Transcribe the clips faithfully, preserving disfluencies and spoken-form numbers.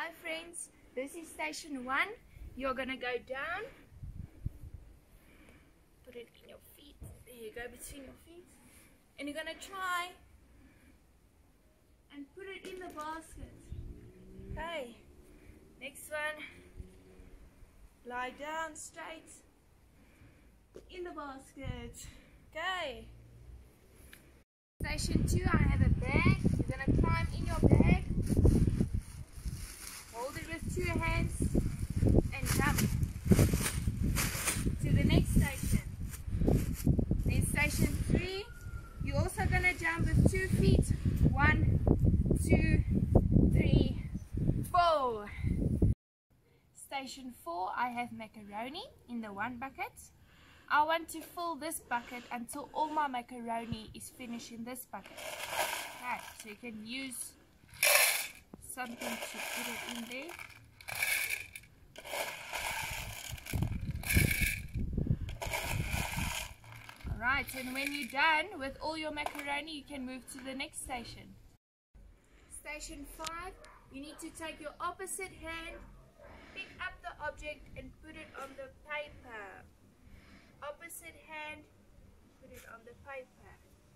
Hi friends, this is station one. You're gonna go down, put it in your feet, there you go, between your feet, and you're gonna try and put it in the basket. Okay, next one, lie down straight in the basket. Okay, station two, I have a bag. You're gonna climb in your bag, hold it with two hands and jump to the next station. Then station three, you're also gonna jump with two feet. One, two, three, four. Station four, I have macaroni in the one bucket. I want to fill this bucket until all my macaroni is finished in this bucket. Okay, so you can use something to put it in there. Alright, and when you're done with all your macaroni, you can move to the next station. Station five, you need to take your opposite hand, pick up the object and put it on the paper. Opposite hand, put it on the paper.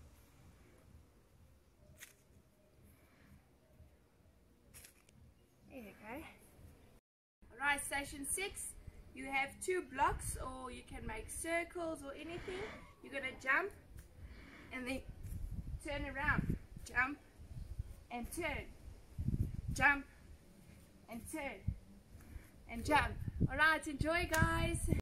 There you go. Alright, station six, you have two blocks, or you can make circles or anything. You're going to jump and then turn around. Jump and turn. Jump and turn and jump. Alright, enjoy guys.